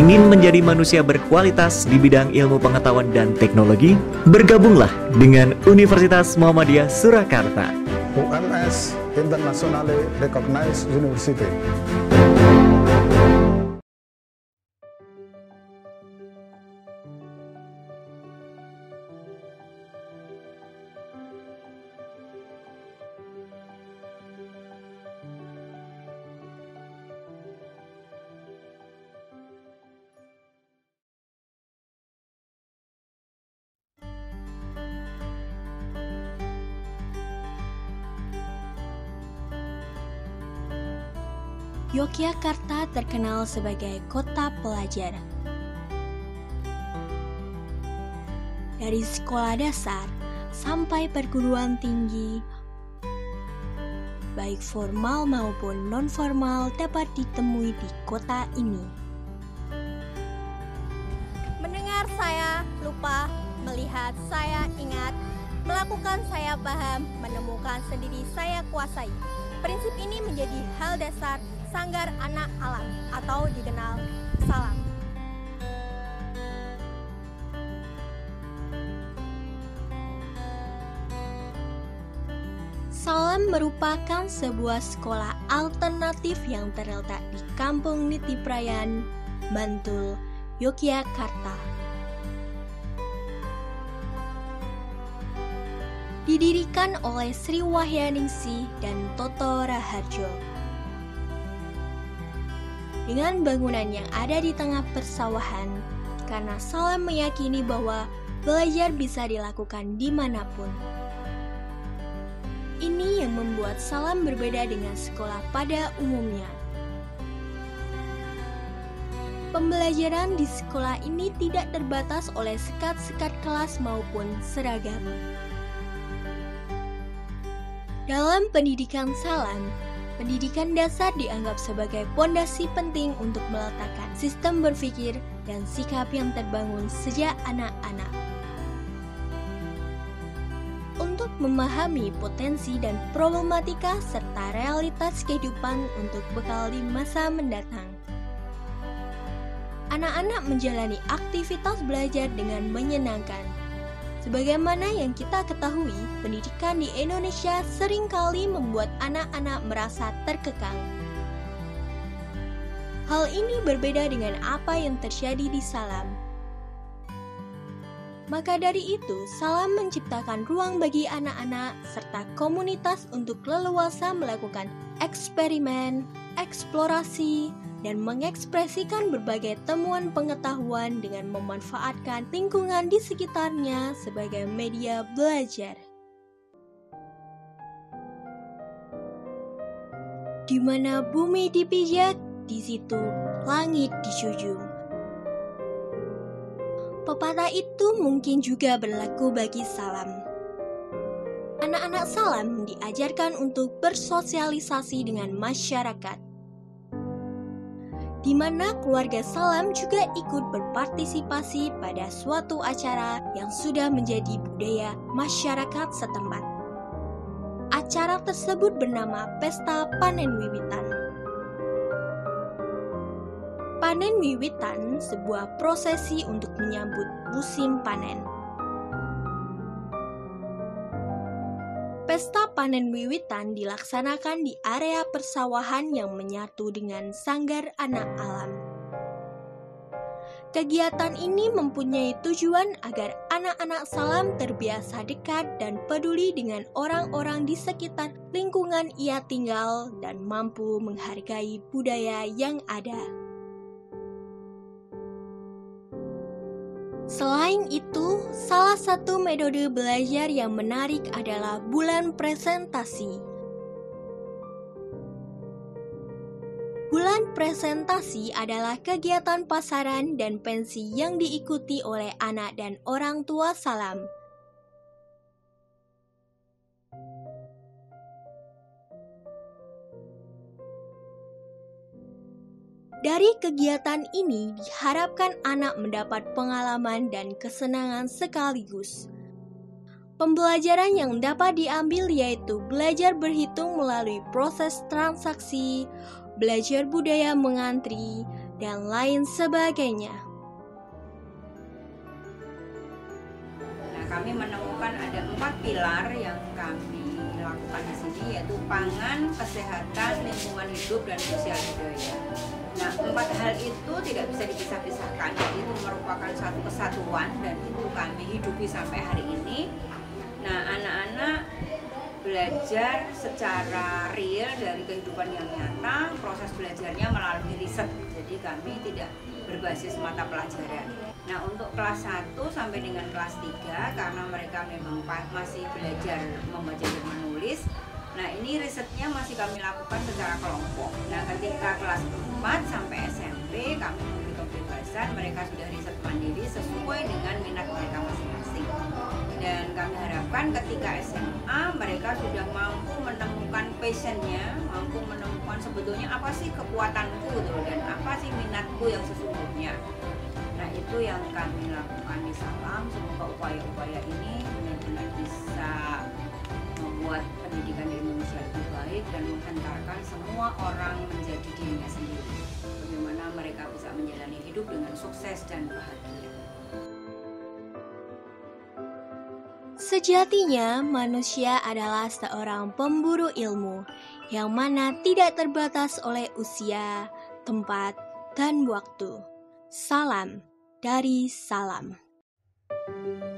Ingin menjadi manusia berkualitas di bidang ilmu pengetahuan dan teknologi? Bergabunglah dengan Universitas Muhammadiyah Surakarta. UMS Internationally Recognized University. Yogyakarta terkenal sebagai kota pelajar. Dari sekolah dasar sampai perguruan tinggi, baik formal maupun non-formal dapat ditemui di kota ini. Mendengar saya lupa, melihat saya ingat, melakukan saya paham, menemukan sendiri saya kuasai. Prinsip ini menjadi hal dasar Sanggar Anak Alam atau dikenal Salam. Salam merupakan sebuah sekolah alternatif yang terletak di Kampung Nitiprayan, Bantul, Yogyakarta. Didirikan oleh Sri Wahyaningsih dan Toto Raharjo. Dengan bangunan yang ada di tengah persawahan, karena Salam meyakini bahwa belajar bisa dilakukan dimanapun. Ini yang membuat Salam berbeda dengan sekolah pada umumnya. Pembelajaran di sekolah ini tidak terbatas oleh sekat-sekat kelas maupun seragam. Dalam pendidikan Salam, pendidikan dasar dianggap sebagai pondasi penting untuk meletakkan sistem berpikir dan sikap yang terbangun sejak anak-anak. Untuk memahami potensi dan problematika serta realitas kehidupan untuk bekal di masa mendatang. Anak-anak menjalani aktivitas belajar dengan menyenangkan. Sebagaimana yang kita ketahui, pendidikan di Indonesia seringkali membuat anak-anak merasa terkekang. Hal ini berbeda dengan apa yang terjadi di Salam. Maka dari itu, Salam menciptakan ruang bagi anak-anak serta komunitas untuk leluasa melakukan eksperimen, eksplorasi, dan mengekspresikan berbagai temuan pengetahuan dengan memanfaatkan lingkungan di sekitarnya sebagai media belajar. Di mana bumi dipijak, di situ langit dijunjung. Pepatah itu mungkin juga berlaku bagi Salam. Anak-anak Salam diajarkan untuk bersosialisasi dengan masyarakat, di mana keluarga Salam juga ikut berpartisipasi pada suatu acara yang sudah menjadi budaya masyarakat setempat. Acara tersebut bernama Pesta Panen Wiwitan. Panen Wiwitan sebuah prosesi untuk menyambut musim panen. Pesta Panen Wiwitan dilaksanakan di area persawahan yang menyatu dengan Sanggar Anak Alam. Kegiatan ini mempunyai tujuan agar anak-anak Salam terbiasa dekat dan peduli dengan orang-orang di sekitar lingkungan ia tinggal dan mampu menghargai budaya yang ada. Selain itu, salah satu metode belajar yang menarik adalah bulan presentasi. Bulan presentasi adalah kegiatan pasaran dan pensi yang diikuti oleh anak dan orang tua Salam. Dari kegiatan ini diharapkan anak mendapat pengalaman dan kesenangan sekaligus. Pembelajaran yang dapat diambil yaitu belajar berhitung melalui proses transaksi, belajar budaya mengantri, dan lain sebagainya. Nah, kami menemukan ada 4 pilar yang kami lakukan di sini, yaitu pangan, kesehatan, lingkungan hidup, dan sosial budaya. Nah, 4 hal itu tidak bisa dipisah-pisahkan, itu merupakan satu kesatuan dan itu kami hidupi sampai hari ini. Nah, anak-anak belajar secara real dari kehidupan yang nyata, proses belajarnya melalui riset, jadi kami tidak berbasis mata pelajaran. Nah, untuk kelas 1 sampai dengan kelas 3, karena mereka memang masih belajar membaca dan menulis, nah ini risetnya masih kami lakukan secara kelompok. Nah, ketika kelas 4 sampai SMP, kami memberi kebebasan, mereka sudah riset mandiri sesuai dengan minat mereka masing-masing. Dan kami harapkan ketika SMA mereka sudah mampu menemukan passionnya, mampu menemukan sebetulnya apa sih kekuatanku gitu, dan apa sih minatku yang sesungguhnya. Nah, itu yang kami lakukan di Salam. Semoga upaya-upaya ini benar-benar bisa membuat pendidikan di Indonesia lebih baik dan menghantarkan semua orang menjadi dirinya sendiri. Bagaimana mereka bisa menjalani hidup dengan sukses dan bahagia. Sejatinya, manusia adalah seorang pemburu ilmu yang mana tidak terbatas oleh usia, tempat, dan waktu. Salam dari Salam.